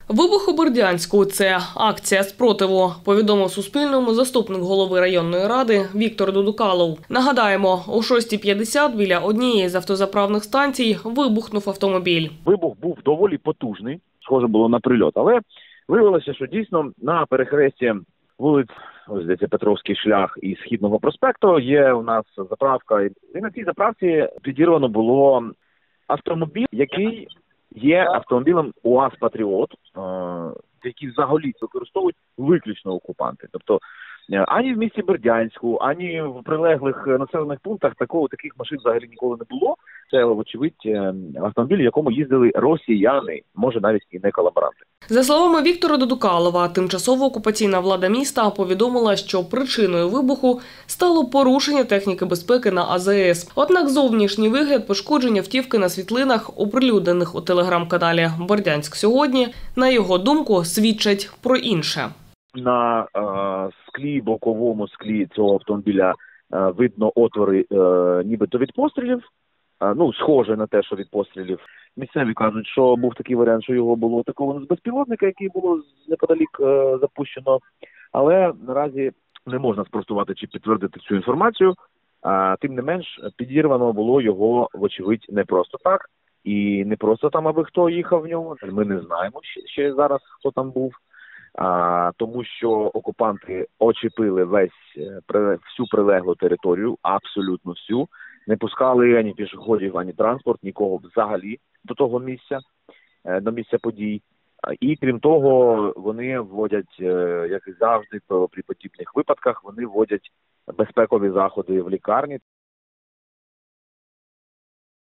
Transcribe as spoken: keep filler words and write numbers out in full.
Вибух у Бердянську – це акція спротиву, повідомив Суспільному заступник голови районної ради Віктор Дудукалов. Нагадаємо, о шостій п'ятдесят біля однієї з автозаправних станцій вибухнув автомобіль. Вибух був доволі потужний, схоже було на прильот, але виявилося, що дійсно на перехресті вулиць, ось здається, Петровський шлях і Східного проспекту є у нас заправка. І на цій заправці підірвано було автомобіль, який є автомобілем УАЗ «Патріот», які взагалі використовують виключно окупанти. Тобто ані в місті Бердянську, ані в прилеглих населених пунктах такого таких машин взагалі ніколи не було. Це, вочевидь, автомобіль, в якому їздили росіяни, може навіть і не колаборанти. За словами Віктора Дудукалова, тимчасово окупаційна влада міста повідомила, що причиною вибуху стало порушення техніки безпеки на А З С. Однак зовнішній вигляд пошкодження автівки на світлинах, оприлюднених у телеграм-каналі «Бердянськ сьогодні», на його думку, свідчать про інше. На е, склі, боковому склі цього автомобіля е, видно отвори е, нібито від пострілів. Е, ну, схоже на те, що від пострілів. Місцеві кажуть, що був такий варіант, що його було атаковано з безпілотника, який було неподалік е, запущено. Але наразі не можна спростувати чи підтвердити цю інформацію. А, тим не менш, підірвано було його, вочевидь, не просто так. І не просто там, аби хто їхав в ньому. Ми не знаємо ще, ще зараз, хто там був. А, тому що окупанти очепили весь, всю прилеглу територію, абсолютно всю. Не пускали ані пішоходів, ані транспорт, нікого взагалі до того місця, до місця подій. І крім того, вони вводять, як і завжди, при подібних випадках, вони вводять безпекові заходи в лікарні.